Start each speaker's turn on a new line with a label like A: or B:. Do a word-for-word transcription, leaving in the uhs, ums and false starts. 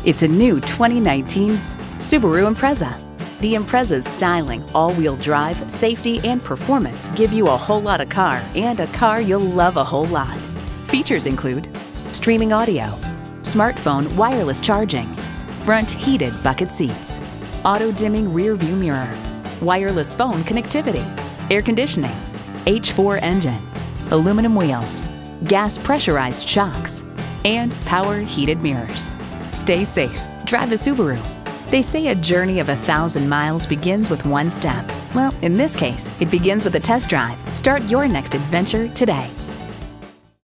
A: It's a new twenty nineteen Subaru Impreza. The Impreza's styling, all-wheel drive, safety, and performance give you a whole lot of car and a car you'll love a whole lot. Features include streaming audio, smartphone wireless charging, front heated bucket seats, auto-dimming rear view mirror, wireless phone connectivity, air conditioning, H four engine, aluminum wheels, gas pressurized shocks, and power heated mirrors. Stay safe, drive a Subaru. They say a journey of a thousand miles begins with one step. Well, in this case, it begins with a test drive. Start your next adventure today.